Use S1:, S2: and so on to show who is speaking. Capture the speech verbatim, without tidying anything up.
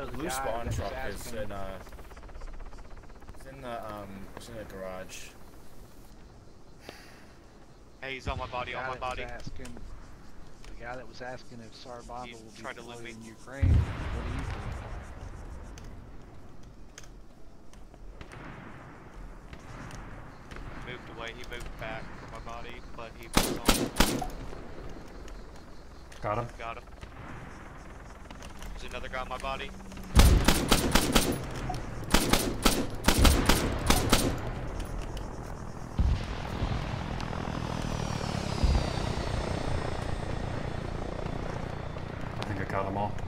S1: So the
S2: blue
S1: guy
S2: spawn
S1: that
S2: truck
S1: was
S2: is
S1: asking,
S2: in uh, it's in the um, it's in the garage.
S3: Hey, he's on my body,
S1: the
S3: on
S1: guy
S3: my
S1: that
S3: body.
S1: was asking, the guy that was asking if Sarababa
S3: He
S1: will be
S3: tried to loot
S1: deployed
S3: me.
S1: in Ukraine. What do you think?
S3: Moved away, he moved back from my body, but he was on.
S4: Got him.
S3: Got him. There's another guy on my body.
S4: I think I got them all.